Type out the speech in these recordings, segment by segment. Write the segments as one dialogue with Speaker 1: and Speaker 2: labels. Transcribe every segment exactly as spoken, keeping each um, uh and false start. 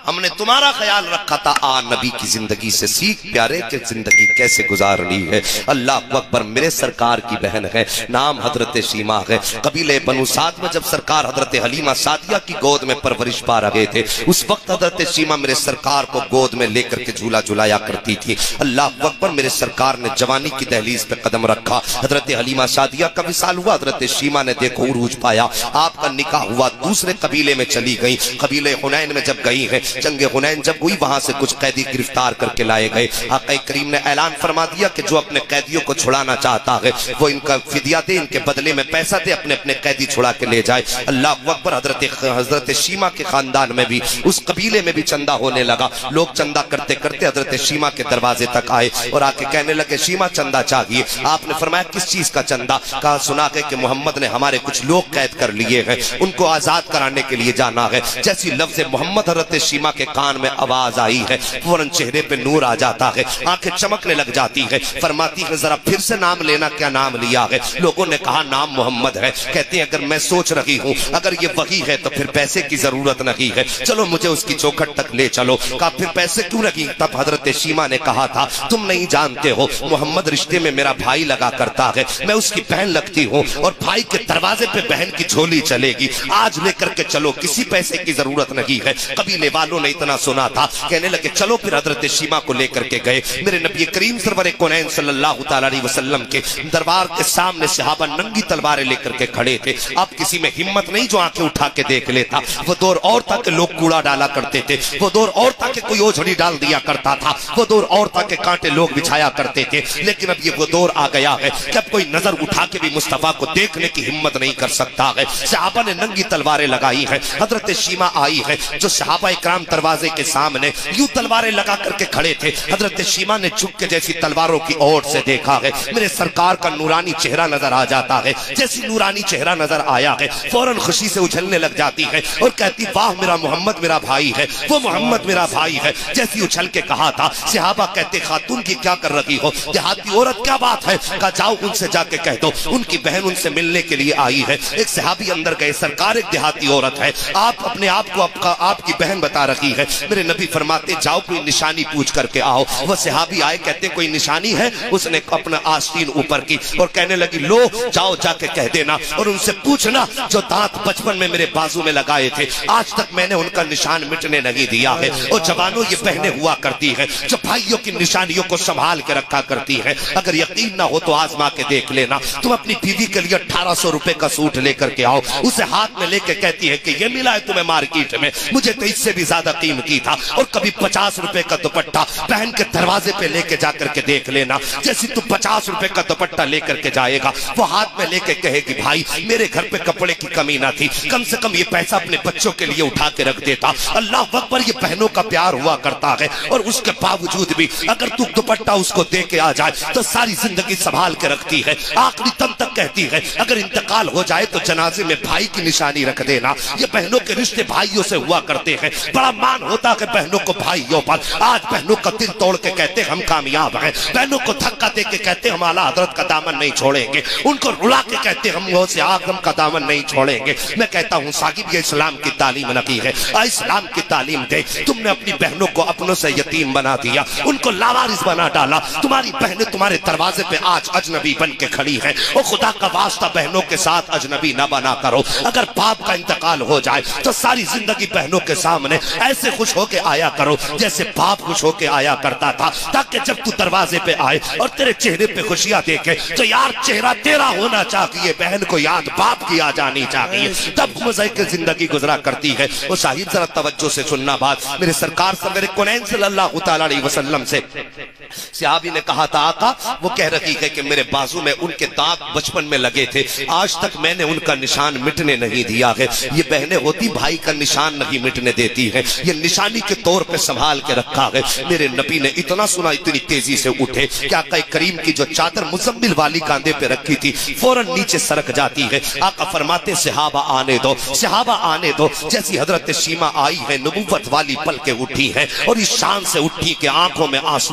Speaker 1: ہم نے تمہارا خیال رکھا تھا، آ نبی کی زندگی سے سیکھ پیارے کہ زندگی کیسے گزارنی ہے۔ اللہ اکبر، میرے سرکار کی بہن ہے، نام حضرت شیما ہے۔ قبیلے بنو سعد میں جب سرکار حضرت حلیمہ سعدیہ کی گود میں پرورش پا رہے تھے، اس وقت حضرت شیما میرے سرکار کو گود میں لے کر کے جھولا جھلایا کرتی تھی۔ اللہ اکبر، میرے سرکار نے جوانی کی دہلیز پہ قدم رکھا، حضرت حلیمہ سعدیہ کا وصال ہوا، حضرت شیما نے دیکھو عروج پایا، آپ کا نکاح ہوا، دوسرے قبیلے میں چلی گئی۔ قبیلے حنین میں جب گئی ہیں، جنگ حنین جب ہوئی، وہاں سے کچھ قیدی گرفتار کر کے لائے گئے۔ آقا کریم نے اعلان فرما دیا کہ جو اپنے قیدیوں کو چھڑانا چاہتا ہے وہ ان کا فدیہ دے، ان کے بدلے میں پیسہ دے، اپنے اپنے قیدی چھڑا کے لے جائے۔ اللہ اکبر، حضرت حضرت شیما کے خاندان میں بھی، اس قبیلے میں بھی چندہ ہونے لگا۔ لوگ چندہ کرتے کرتے حضرت شیما کے دروازے تک آئے اور آ کے کہنے لگے شیما چندہ چاہیے۔ آپ نے فرمایا کس چیز کا چندہ؟ کہا سنا ہے کہ محمد نے ہمارے کچھ لوگ قید کر لیے ہیں، ان کو آزاد کرانے کے لیے جانا ہے۔ جیسی لفظ محمد حضرت شیما کے کان میں آواز آئی ہے، فوراً چہرے پہ نور آ جاتا ہے، آنکھیں چمکنے لگ جاتی ہے، فرماتی ہے ذرا پھر سے نام لینا، کیا نام لیا ہے؟ لوگوں نے کہا نام محمد ہے۔ کہتے ہیں اگر میں سوچ رہی ہوں اگر یہ وہی ہے تو پھر پیسے کی ضرورت نہیں ہے، چلو مجھے اس کی چوکھٹ تک لے چلو۔ کہا پھر پیسے کیوں لگی؟ تب حضرت شیما نے کہا تھا تم نہیں جانتے ہو، محمد رشتے میں میرا بھائی لگا کرتا ہے، میں اس کی بہن لگتی ہوں اور بھائی کے دروازے پہ بہن کی جھولی چلے گی، آج لے کر کے چلو، کسی پیسے کی ضرورت نہیں ہے۔ قبیلے والوں نے اتنا سنا تھا، کہنے لگے چلو پھر حضرت شیما کو لے کر کے گئے۔ میرے نبی کریم سرور کونین صلی اللہ تعالیٰ علیہ وسلم کے دربار کے سامنے صحابہ ننگی تلواریں لے کر کے کھڑے تھے۔ اب کسی میں ہمت نہیں جو آنکھیں اٹھا کے دیکھ لیتا۔ وہ دور اور تھا کہ لوگ کوڑا ڈالا کرتے تھے، وہ دور اور تھا کہ کوئی اوجھڑی ڈال دیا کرتا تھا، وہ دور اور تھا کہ کانٹے لوگ بچھایا کرتے تھے، لیکن اب یہ وہ دور آ گیا ہے کہ اب کوئی نظر اٹھا کے بھی مصطفیٰ کو دیکھنے کی ہمت نہیں کر سکتا ہے۔ صحابہ نے ننگی تلواریں لگائی ہیں، حضرت شیما آئی ہے، جو صحابہ اکرام دروازے کے سامنے یوں تلواریں لگا کر کے کھڑے تھے۔ حضرت شیما نے جھک کے جیسی تلواروں کی اوٹ سے دیکھا ہے، میرے سرکار کا نورانی چہرہ نظر آ جاتا ہے، جیسی نورانی چہرہ نظر آیا ہے فوراً خوشی سے اچھلنے لگ جاتی ہے اور کہتی واہ میرا محمد میرا بھائی ہے، وہ محمد میرا بھائی ہے، جیسی اچھل کے کہا تھا۔ صحابہ کہتے خاتون کی کیا کر رہی ہو، دیہاتی عورت کیا بات ہے؟ کہا جاؤ ان سے جا کے کہہ دو ان کی بہن ان سے ملنے کے لیے آئی ہے۔ ایک صحابی اندر گئے، سرکار ایک دیہاتی عورت ہے، آپ اپنے آپ کو آپ کی بہن بتا رہی ہے۔ میرے نبی فرماتے جاؤ کوئی نشانی پوچھ کر کے آؤ۔ وہ صحابی آئے، کہتے کوئی نشانی ہے؟ اس نے اپنا آستین اوپر کی اور کہنے لگی لو جاؤ جا کے کہہ دینا اور ان سے پوچھنا جو دانت بچپن میں میرے بازو میں لگائے تھے آج تک میں نے ان کا نشان مٹنے نہیں دیا ہے۔ اور جوانوں یہ بہنیں ہوا کرتی ہیں جو بھائیوں کی نشانیوں کو سنبھال کے رکھا کرتی ہیں، اگر یقین نہ ہو تو آزما کے دیکھ لینا۔ تم اپنی بیوی کے لیے اٹھارہ سو روپے کا سوٹ لے کر کے آؤ، اسے ہاتھ میں لے کے کہتی ہے کہ یہ ملا ہے تمہیں مارکیٹ میں، مجھے تو اس سے بھی زیادہ قیمتی تھا، اور کبھی پچاس روپے کا دوپٹہ بہن کے دروازے پہ لے کے جا کر کے دیکھ لینا، جیسی تو پچاس روپے کا دوپٹہ لے کر کے جائے گا وہ ہاتھ میں لے کے کہے گی بھائی میرے گھر پہ کپڑے کی کمی نہ تھی، کم سے کم یہ پیسہ اپنے بچوں کے لیے اٹھا کے رکھ دیتا۔ اللہ اکبر، یہ بہنوں کا پیار ہوا کرتا ہے، اور اس کے باوجود بھی اگر تو دوپٹہ اس کو دے کے آ جائے تو ساری زندگی سنبھال کے رکھتی ہے، آخری دم تک کہتی ہے اگر انتقال ہو جائے تو جنازے میں بھائی کی نشانی رکھ دینا۔ یہ بہنوں کے رشتے بھائیوں سے ہوا کرتے ہیں، بڑا مان ہوتا ہے بہنوں کو بھائیوں پر۔ آج بہنوں کا دل توڑ کے کہتے ہم کامیاب ہیں، بہنوں کو دھکا دے کے کہتے ہم اعلیٰ حضرت کا دامن نہیں چھوڑیں گے، ان کو رلا کے کہتے ہم غوث اعظم کا دامن نہیں چھوڑیں گے۔ میں کہتا ہوں صاحب یہ اسلام کی تعلیم نہیں ہے، اسلام کی تعلیم دے۔ تم نے اپنی بہنوں کو اپنوں سے یتیم بنا دیا، ان کو لاوارث بنا ڈالا، تمہاری بہنیں تمہارے دروازے پہ آج اجنبی بن کے کھڑی ہیں۔ اور خدا کا واسطہ بہنوں کے ساتھ اجنبی نہ بنا کرو، اگر باپ کا انتقال ہو جائے تو ساری زندگی بہنوں کے سامنے ایسے خوش ہو کے آیا کرو جیسے باپ خوش ہو کے آیا کرتا تھا، تاکہ جب تو دروازے پہ آئے اور تیرے چہرے پہ خوشیاں دیکھے تو یار چہرہ تیرا ہونا چاہیے، بہن کو یاد باپ کی آ جانی چاہیے، تب مزے کی زندگی گزرا کرتی ہے۔ وہ شاہد ذرا توجہ سے سننا بات، میرے سرکار سرور کونین صلی اللہ تعالیٰ علیہ وسلم سے صحابی نے کہا تھا آقا وہ کہہ رہی ہے کہ میرے بازو میں ان کے دانت بچپن میں لگے تھے، آج تک میں نے ان کا نشان مٹنے نہیں دیا ہے۔ یہ بہنیں ہوتی بھائی کا نشان نہیں مٹنے دیتی ہیں، یہ نشانی کے طور پہ سنبھال کے رکھا ہے۔ میرے نبی نے اتنا سنا اتنی تیزی سے اٹھے کہ آقا کریم کی جو چادر مزمل والی کاندھے پہ رکھی تھی فوراً نیچے سرک جاتی ہے۔ آقا فرماتے صحابہ آنے دو، صحابہ آنے دو۔ جیسی حضرت شیما آئی ہے نبوت والی پل کے اٹھی ہے اور اس شان سے اٹھی کہ آنکھوں میں آنسوؤں کی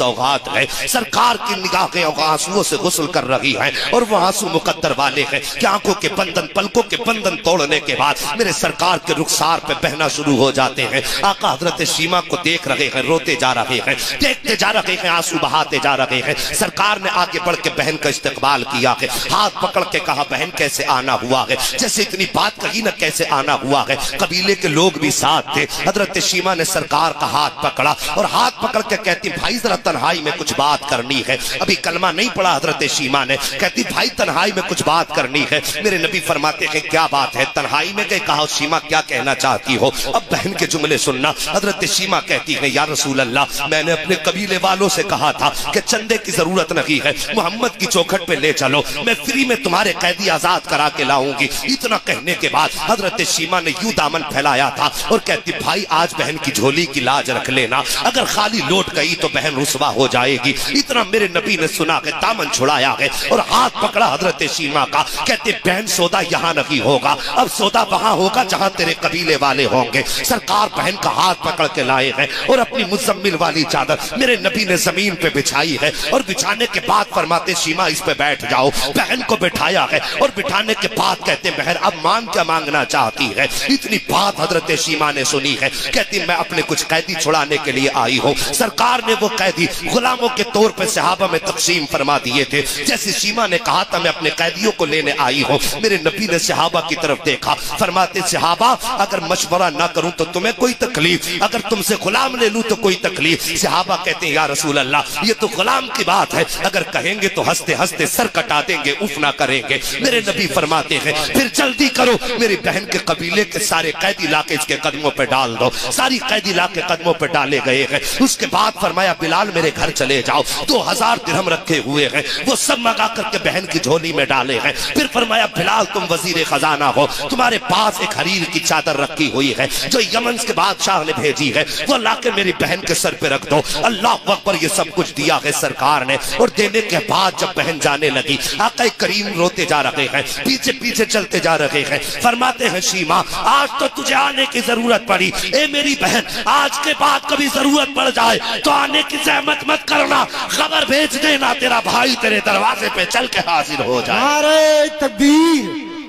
Speaker 1: سوغات ہے، سرکار کی نگاہیں آنسوؤں سے غسل کر رہی ہیں، اور وہ آنسو مقدر والے ہیں کہ آنکھوں کے بندن، پلکوں کے بندن توڑنے کے بعد میرے سرکار کے رخسار پہ بہنا شروع ہو جاتے ہیں۔ آقا حضرت شیمہ کو دیکھ رہے ہیں، روتے جا رہے ہیں، دیکھتے جا رہے ہیں، آنسو بہاتے جا رہے ہیں۔ سرکار نے آگے بڑھ کے بہن کا استقبال کیا ہے، ہاتھ پکڑ کے کہا بہن کیسے آنا ہوا ہے، جیسے اتنی بات کہی نہ کیسے آنا ہوا ہے۔ قبیلے کے لوگ بھی ساتھ تھے۔ حضرت شیمہ نے سرکار کا ہاتھ پکڑا اور ہاتھ پکڑ کے کہتی بھائی ذرا تنہائی میں کچھ بات کرنی ہے۔ ابھی کلمہ نہیں پڑھا حضرت شیمہ نے، کہتی بھائی تنہائی میں کچھ بات کرنی ہے۔ میرے نبی فرماتے ہیں کیا بات ہے؟ تنہائی میں گئے، کہا شیمہ کیا کہنا چاہتی ہو؟ اب بہن کے جملے سننا۔ حضرت شیمہ کہتی ہے یا رسول اللہ، میں نے اپنے قبیلے والوں سے کہا تھا کہ چندے کی ضرورت نہیں ہے، محمد کی چوکھٹ پہ لے چلو، میں فری میں تمہارے قیدی آزاد کرا کے لاؤں گی۔ اتنا کہنے کے بعد حضرت شیمہ نے یوں دامن پھیلایا تھا اور کہتی بھائی آج بہن کی جھولی کی لاج رکھ لینا، اگر خالی لوٹ گئی تو بہن رسوا ہو جائے گی۔ اتنا میرے نبی نے سنا کہ دامن چھڑایا ہے اور ہاتھ پکڑا حضرت شیمہ کا، کہتے بہن سودا یہاں نہیں ہوگا، اب سودا وہاں ہوگا جہاں تیرے قبیلے والے ہوں گے۔ سرکار بہن کا ہاتھ پکڑ کے لائے ہیں اور اپنی مزمل والی چادر میرے نبی نے زمین پہ بچھائی ہے، اور بچھانے کے بعد فرماتے شیمہ اس پہ بیٹھ جاؤ۔ بہن کو بٹھایا ہے اور بٹھانے کے بعد کہتے بہن اب مانگ کیا مانگنا چاہتی ہے؟ اتنی بات حضرت شیمہ نے سنی ہے، کہتی میں اپنے کچھ قیدی چھڑانے کے لیے آئی ہوں۔ سرکار نے وہ قیدی غلاموں کے طور پہ صحابہ میں تقسیم فرما دیے تھے۔ جیسے شیمہ نے کہا تھا میں اپنے قیدیوں کو لینے آئی ہوں، میرے نبی نے صحابہ کی طرف دیکھا، فرماتے صحابہ اگر مشورہ نہ کروں تو تمہیں کوئی تکلیف، اگر تم سے غلام لے لوں تو کوئی تکلیف؟ صحابہ کہتے ہیں یا رسول اللہ یہ تو غلام کی بات ہے، اگر کہیں گے تو ہنستے ہنستے سر کٹا دیں گے، اف نہ کریں گے۔ میرے نبی فرماتے ہیں پھر جلدی کرو، میری بہن کے قبیلے کے سارے قیدی لا کے اس کے قدموں پہ ڈال دو۔ ساری قیدی لا کے قدموں پہ ڈالے گئے ہیں۔ اس کے بعد فرمایا بلال میرے گھر چلے جاؤ، دو ہزار درہم رکھے ہوئے ہیں، وہ سب منگا کر کے بہن کی جھولی میں ڈالے ہیں۔ پھر فرمایا بلال تم وزیر خزانہ ہو، تمہارے پاس ایک حریر کی چادر رکھی ہوئی ہے جو یمن کے بادشاہ نے بھیجی ہے، وہ لا کے میری بہن کے سر پہ رکھ دو۔ اللہ اکبر، یہ سب کچھ دیا ہے سرکار نے، اور دینے کے بعد جب بہن جانے لگی آقا کریم روتے جا رہے ہیں، پیچھے پیچھے چلتے جا رہے ہیں۔ فرماتے ہیں شیمہ آج تو تجھے آنے کی ضرورت پڑی، اے میری بہن آج کے بعد کبھی ضرورت پڑ جائے تو آنے کی زحمت مت کرنا، خبر بھیج دینا تیرا بھائی تیرے دروازے پہ چل کے حاضر ہو جائے۔
Speaker 2: نعرہ تکبیر،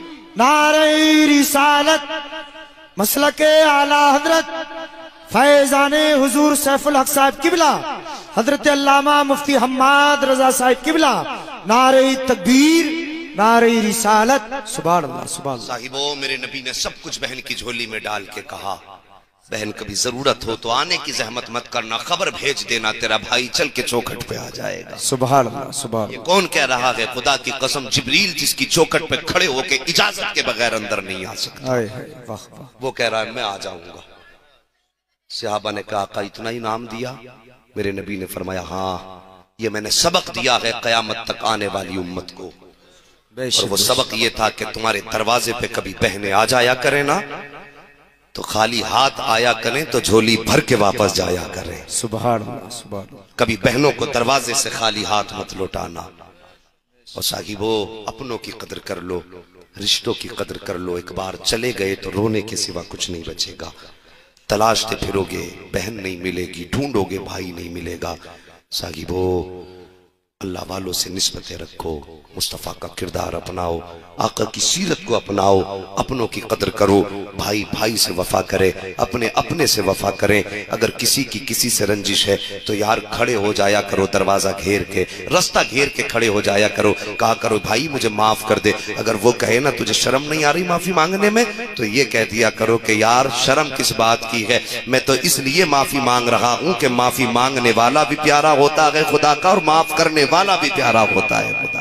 Speaker 2: نعرہ رسالت، مسلک اعلی حضرت فیضان حضور سیف الحق صاحب قبلہ، حضرت علامہ مفتی حماد رضا صاحب قبلہ، نعرہ تکبیر، نعرہ رسالت، سبحان اللہ سبحان اللہ۔
Speaker 1: صاحبوں میرے نبی نے سب کچھ بہن کی جھولی میں ڈال کے کہا بہن کبھی ضرورت ہو تو آنے کی زحمت مت کرنا، خبر بھیج دینا تیرا بھائی چل کے چوکھٹ پہ آ جائے گا۔
Speaker 2: سبحان اللہ سبحان
Speaker 1: یہ
Speaker 2: اللہ۔
Speaker 1: کون کہہ رہا ہے؟ خدا کی قسم جبریل جس کی چوکھٹ پہ کھڑے ہو کے اجازت کے بغیر اندر نہیں آ سکتا،
Speaker 2: آئے آئے واہ واہ۔
Speaker 1: وہ کہہ رہا ہے میں آ جاؤں گا۔ صحابہ نے کہا آقا اتنا ہی نام دیا؟ میرے نبی نے فرمایا ہاں، یہ میں نے سبق دیا ہے قیامت تک آنے والی امت کو، اور وہ سبق یہ تھا کہ تمہارے دروازے پہ کبھی بہنیں آ جایا کریں نا تو خالی ہاتھ آیا کریں تو جھولی بھر کے واپس جایا کریں۔
Speaker 2: سبحان اللہ سبحان اللہ۔
Speaker 1: کبھی بہنوں کو دروازے سے خالی ہاتھ مت لوٹانا۔ اور صاحبو اپنوں کی قدر کر لو، رشتوں کی قدر کر لو، ایک بار چلے گئے تو رونے کے سوا کچھ نہیں بچے گا۔ تلاشتے پھرو گے بہن نہیں ملے گی، ڈھونڈو گے بھائی نہیں ملے گا۔ صاحبو اللہ والوں سے نسبتیں رکھو، مصطفیٰ کا کردار اپناؤ، آقا کی سیرت کو اپناؤ، اپنوں کی قدر کرو، بھائی بھائی سے وفا کرے، اپنے اپنے سے وفا کریں۔ اگر کسی کی کسی سے رنجش ہے تو یار کھڑے ہو جایا کرو، دروازہ گھیر کے، رستہ گھیر کے کھڑے ہو جایا کرو، کہا کرو بھائی مجھے معاف کر دے۔ اگر وہ کہے نا تجھے شرم نہیں آ رہی معافی مانگنے میں، تو یہ کہہ دیا کرو کہ یار شرم کس بات کی ہے، میں تو اس لیے معافی مانگ رہا ہوں کہ معافی مانگنے والا بھی پیارا ہوتا ہے خدا کا، اور معاف کرنے والا بھی پیارا ہوتا ہے خدا۔